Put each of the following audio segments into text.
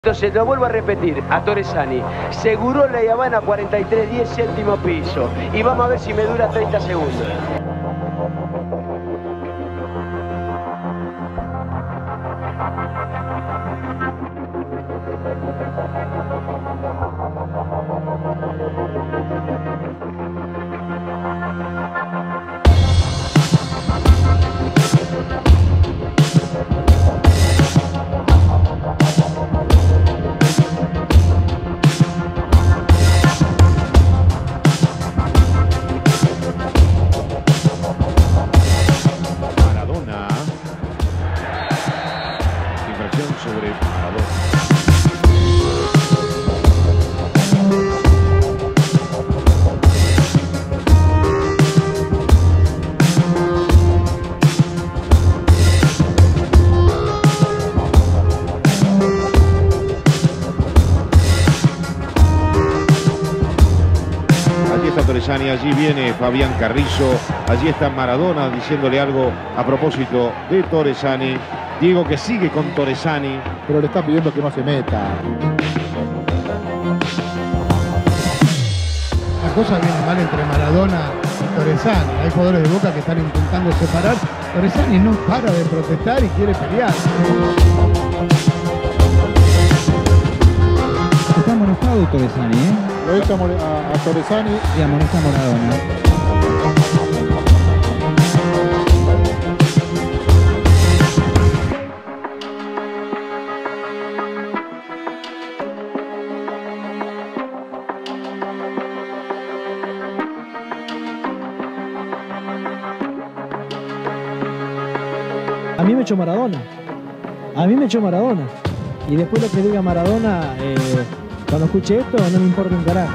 Entonces lo vuelvo a repetir a Torresani, seguro la Habana 4310 séptimo piso y vamos a ver si me dura 30 segundos. Sobre Maradona. Allí está Torresani, allí viene Fabián Carrizo, allí está Maradona diciéndole algo a propósito de Torresani. Diego que sigue con Torresani. Pero le está pidiendo que no se meta. La cosa viene mal entre Maradona y Torresani. Hay jugadores de Boca que están intentando separar. Torresani no para de protestar y quiere pelear. Está amonestado Torresani, ¿eh? Lo echa a Torresani y amonesta a Maradona. A mí me echó Maradona. A mí me echó Maradona. Y después lo que diga Maradona, cuando escuche esto, no me importa un carajo.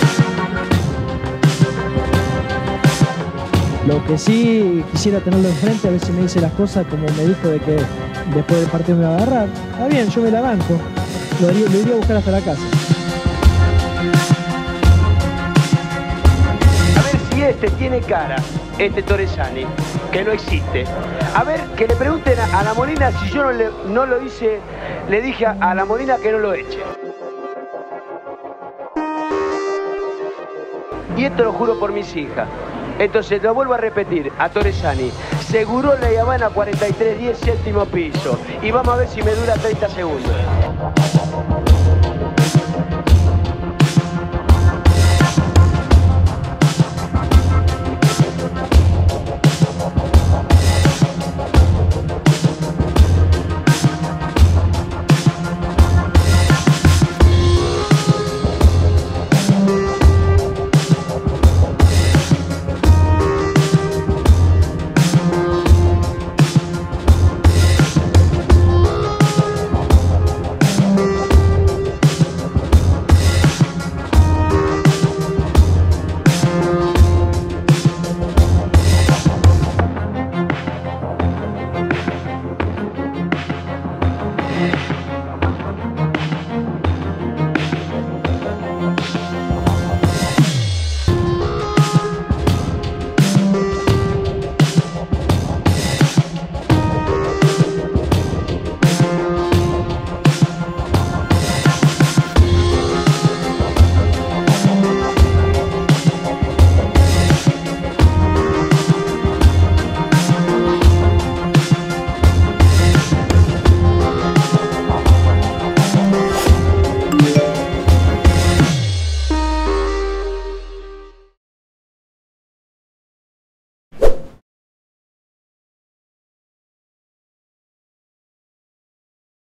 Lo que sí quisiera tenerlo enfrente, a ver si me dice las cosas como me dijo de que después del partido me va a agarrar. Está bien, yo me la banco. Lo iría a buscar hasta la casa. A ver si este tiene cara, este Torresani, que no existe. A ver, que le pregunten a la Molina si yo no lo hice, le dije a la Molina que no lo eche. Y esto lo juro por mis hijas. Entonces lo vuelvo a repetir a Torresani, seguro la Habana 4310 séptimo piso y vamos a ver si me dura 30 segundos.